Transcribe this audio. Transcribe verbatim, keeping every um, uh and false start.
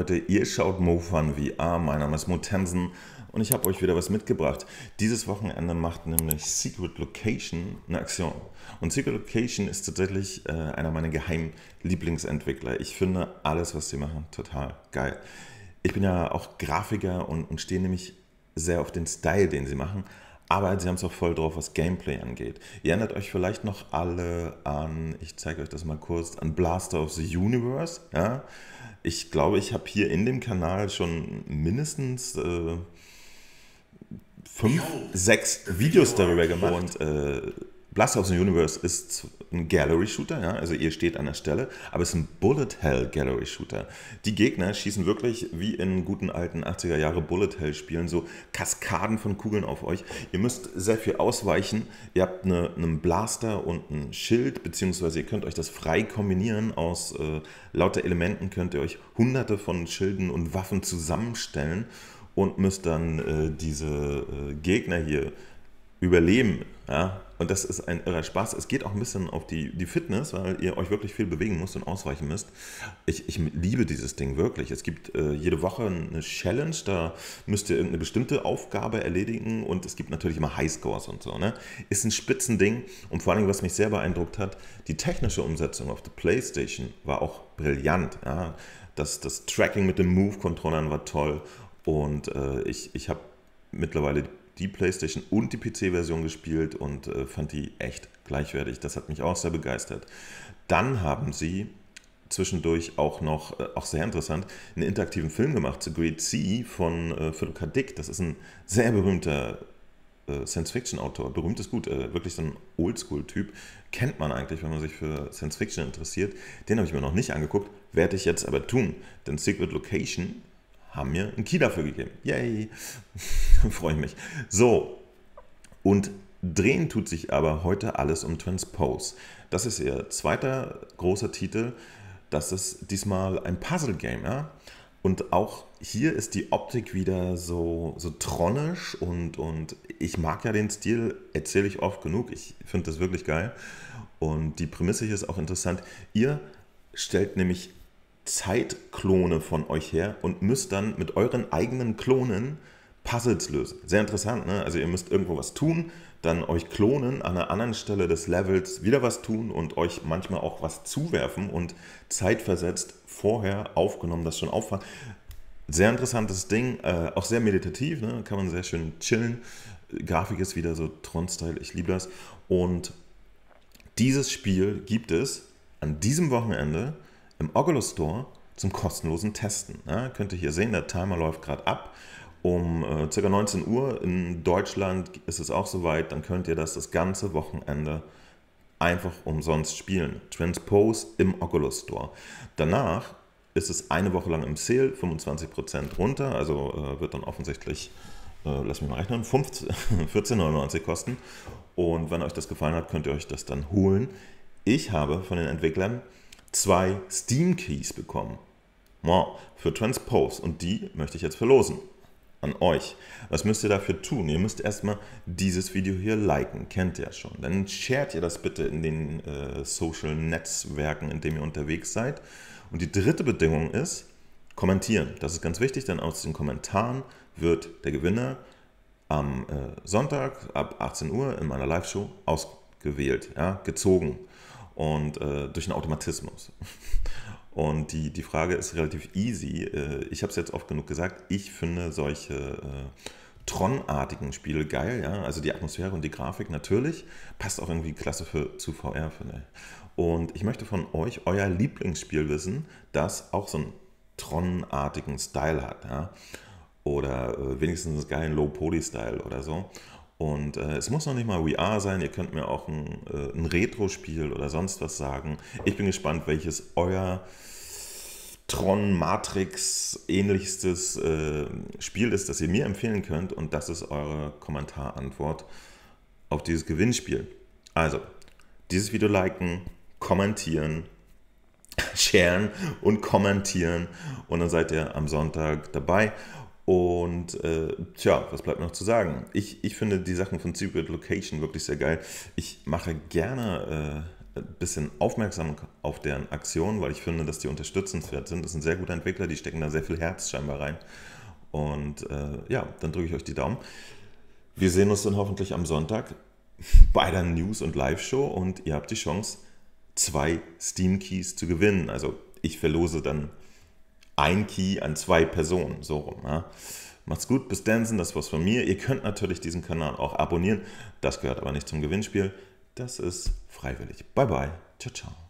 Leute, ihr schaut MoFun V R, mein Name ist Mo Tensen und ich habe euch wieder was mitgebracht. Dieses Wochenende macht nämlich Secret Location eine Aktion. Und Secret Location ist tatsächlich äh, einer meiner geheimen Lieblingsentwickler. Ich finde alles, was sie machen, total geil. Ich bin ja auch Grafiker und, und stehe nämlich sehr auf den Style, den sie machen. Aber sie haben es auch voll drauf, was Gameplay angeht. Ihr erinnert euch vielleicht noch alle an, ich zeige euch das mal kurz, an Blaster of the Universe. Ja? Ich glaube, ich habe hier in dem Kanal schon mindestens äh, fünf, sechs Videos darüber gemacht. Und äh, Blaster of the Universe ist ein Gallery-Shooter, ja? Also ihr steht an der Stelle, aber es ist ein Bullet-Hell-Gallery-Shooter. Die Gegner schießen wirklich wie in guten alten achtziger Jahre Bullet-Hell-Spielen so Kaskaden von Kugeln auf euch. Ihr müsst sehr viel ausweichen. Ihr habt eine, einen Blaster und ein Schild, beziehungsweise ihr könnt euch das frei kombinieren. Aus äh, lauter Elementen könnt ihr euch hunderte von Schilden und Waffen zusammenstellen und müsst dann äh, diese äh, Gegner hier überleben. Ja? Und das ist ein irrer Spaß. Es geht auch ein bisschen auf die, die Fitness, weil ihr euch wirklich viel bewegen müsst und ausweichen müsst. Ich, ich liebe dieses Ding wirklich. Es gibt äh, jede Woche eine Challenge, da müsst ihr irgendeine bestimmte Aufgabe erledigen und es gibt natürlich immer Highscores und so. Ne? Ist ein Spitzending und vor allem, was mich sehr beeindruckt hat, die technische Umsetzung auf der PlayStation war auch brillant. Ja? Das, das Tracking mit den Move-Controllern war toll und äh, ich, ich habe mittlerweile die PlayStation und die P C-Version gespielt und äh, fand die echt gleichwertig. Das hat mich auch sehr begeistert. Dann haben sie zwischendurch auch noch, äh, auch sehr interessant, einen interaktiven Film gemacht, The Great Sea von äh, Philip K. Dick. Das ist ein sehr berühmter äh, Science-Fiction-Autor. Berühmt ist gut, äh, wirklich so ein Oldschool-Typ. Kennt man eigentlich, wenn man sich für Science-Fiction interessiert. Den habe ich mir noch nicht angeguckt, werde ich jetzt aber tun. Denn Secret Location haben mir einen Key dafür gegeben. Yay! Freue ich mich. So, und drehen tut sich aber heute alles um Transpose. Das ist ihr zweiter großer Titel. Das ist diesmal ein Puzzle-Game. Ja? Und auch hier ist die Optik wieder so, so tronisch und, und ich mag ja den Stil, erzähle ich oft genug. Ich finde das wirklich geil. Und die Prämisse hier ist auch interessant. Ihr stellt nämlich Zeitklone von euch her und müsst dann mit euren eigenen Klonen Puzzles lösen. Sehr interessant, ne? Also ihr müsst irgendwo was tun, dann euch klonen, an einer anderen Stelle des Levels wieder was tun und euch manchmal auch was zuwerfen und zeitversetzt vorher aufgenommen, das schon auffangen. Sehr interessantes Ding, äh, auch sehr meditativ, ne? Kann man sehr schön chillen. Grafik ist wieder so Tron-Style, ich liebe das. Und dieses Spiel gibt es an diesem Wochenende im Oculus Store zum kostenlosen Testen. Ja, könnt ihr hier sehen, der Timer läuft gerade ab. Um äh, ca. neunzehn Uhr in Deutschland ist es auch soweit, dann könnt ihr das das ganze Wochenende einfach umsonst spielen. Transpose im Oculus Store. Danach ist es eine Woche lang im Sale, fünfundzwanzig Prozent runter, also äh, wird dann offensichtlich, äh, lass mich mal rechnen, vierzehn neunundneunzig kosten. Und wenn euch das gefallen hat, könnt ihr euch das dann holen. Ich habe von den Entwicklern zwei Steam Keys bekommen wow, für Transpose und die möchte ich jetzt verlosen an euch. Was müsst ihr dafür tun? Ihr müsst erstmal dieses Video hier liken, kennt ihr ja schon. Dann shared ihr das bitte in den äh, Social Netzwerken, in denen ihr unterwegs seid. Und die dritte Bedingung ist, kommentieren. Das ist ganz wichtig, denn aus den Kommentaren wird der Gewinner am äh, Sonntag ab achtzehn Uhr in meiner Live-Show ausgewählt, ja, gezogen. Und äh, durch einen Automatismus. Und die, die Frage ist relativ easy. Äh, ich habe es jetzt oft genug gesagt, ich finde solche äh, Tron-artigen Spiele geil. Ja? Also die Atmosphäre und die Grafik natürlich. Passt auch irgendwie klasse für, zu V R, finde ich. Und ich möchte von euch euer Lieblingsspiel wissen, das auch so einen Tron-artigen Style hat. Ja? Oder äh, wenigstens einen geilen Low-Poly-Style oder so. Und äh, es muss noch nicht mal V R sein, ihr könnt mir auch ein, äh, ein Retro-Spiel oder sonst was sagen. Ich bin gespannt, welches euer Tron Matrix ähnlichstes äh, Spiel ist, das ihr mir empfehlen könnt. Und das ist eure Kommentarantwort auf dieses Gewinnspiel. Also, dieses Video liken, kommentieren, sharen und kommentieren. Und dann seid ihr am Sonntag dabei. Und äh, tja, was bleibt noch zu sagen? Ich, ich finde die Sachen von Secret Location wirklich sehr geil. Ich mache gerne ein bisschen aufmerksam auf deren Aktionen, weil ich finde, dass die unterstützenswert sind. Das sind sehr gute Entwickler, die stecken da sehr viel Herz scheinbar rein. Und äh, ja, dann drücke ich euch die Daumen. Wir sehen uns dann hoffentlich am Sonntag bei der News- und Live-Show und ihr habt die Chance, zwei Steam-Keys zu gewinnen. Also ich verlose dann ein Key an zwei Personen, so rum. Ja. Macht's gut, bis Dansen, das war's von mir. Ihr könnt natürlich diesen Kanal auch abonnieren, das gehört aber nicht zum Gewinnspiel. Das ist freiwillig. Bye bye, ciao ciao.